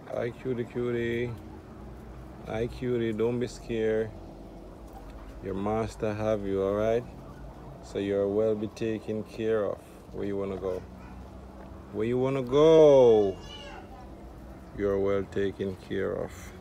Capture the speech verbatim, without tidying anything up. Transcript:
Hi, cutie, cutie. Hi, cutie. Don't be scared. Your master have you, all right? So you're well be taken care of. Where you wanna go? Where you wanna go? You're well taken care of.